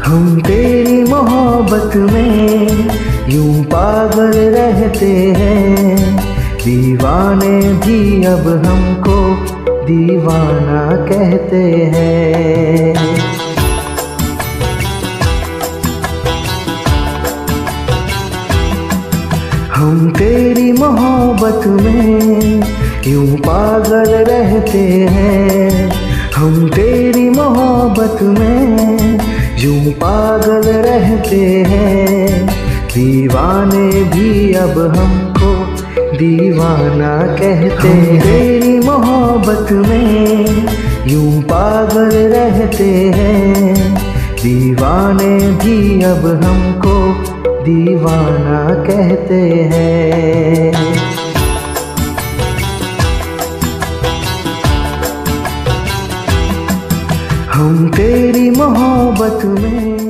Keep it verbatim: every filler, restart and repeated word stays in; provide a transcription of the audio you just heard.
हम तेरी मोहब्बत में यूं पागल रहते हैं, दीवाने भी अब हमको दीवाना कहते हैं। हम तेरी मोहब्बत में यूं पागल रहते हैं, हम तेरी मोहब्बत में यूं पागल रहते हैं, दीवाने भी अब हमको दीवाना कहते हैं। तेरी मोहब्बत में यूं पागल रहते हैं, दीवाने भी अब हमको दीवाना कहते हैं। हम तेरी मोहब्बत में